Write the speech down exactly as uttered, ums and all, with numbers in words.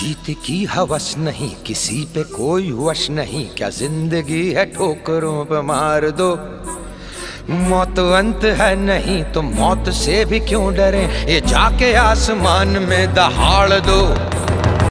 जीत की हवस नहीं, किसी पे कोई वश नहीं, क्या जिंदगी है ठोकरों पे मार दो। मौत अंत है नहीं तो मौत से भी क्यों डरे, ये जाके आसमान में दहाड़ दो।